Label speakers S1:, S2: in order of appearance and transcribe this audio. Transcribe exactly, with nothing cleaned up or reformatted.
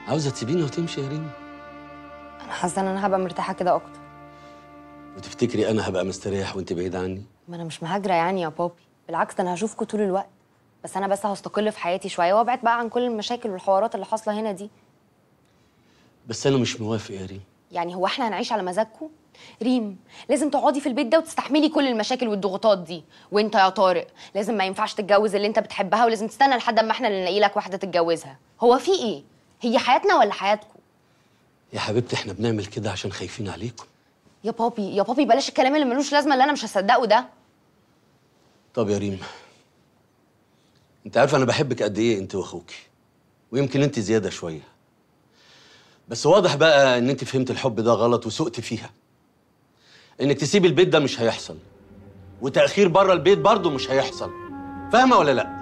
S1: عاوزه تسيبيني وتمشي يا ريم؟
S2: انا حاسه ان انا هبقى مرتاحه كده اكتر.
S1: وتفتكري انا هبقى مستريح وانت بعيد عني؟
S2: ما انا مش مهاجره يعني يا بابي، بالعكس ده انا هشوفكوا طول الوقت. بس انا بس هستقل في حياتي شويه وابعد بقى عن كل المشاكل والحوارات اللي حاصله هنا دي.
S1: بس انا مش موافق يا ريم.
S2: يعني هو احنا هنعيش على مزاجكم؟ ريم لازم تقعدي في البيت ده وتستحملي كل المشاكل والضغوطات دي. وانت يا طارق لازم ما ينفعش تتجوز اللي انت بتحبها، ولازم تستنى لحد اما احنا اللي نلاقي لك واحده تتجوزها. هو في ايه؟ هي حياتنا ولا حياتكم؟
S1: يا حبيبتي احنا بنعمل كده عشان خايفين عليكم.
S2: يا بابي يا بابي بلاش الكلام اللي ملوش لازمه اللي انا مش هصدقه ده.
S1: طب يا ريم، انت عارفه انا بحبك قد ايه انت واخوكي، ويمكن انت زياده شويه. بس واضح بقى ان انت فهمت الحب ده غلط وسقت فيها. انك تسيب البيت ده مش هيحصل، وتأخير بره البيت برضه مش هيحصل. فاهمه ولا لا؟